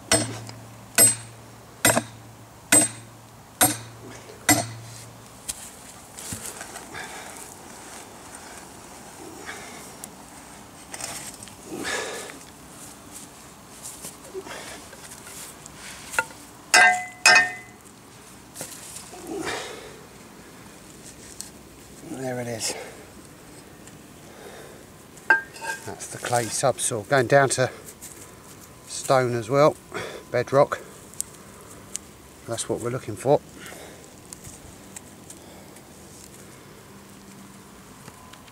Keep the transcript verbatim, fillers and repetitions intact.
There it is. That's the clay subsoil. Going down to stone as well, bedrock. That's what we're looking for.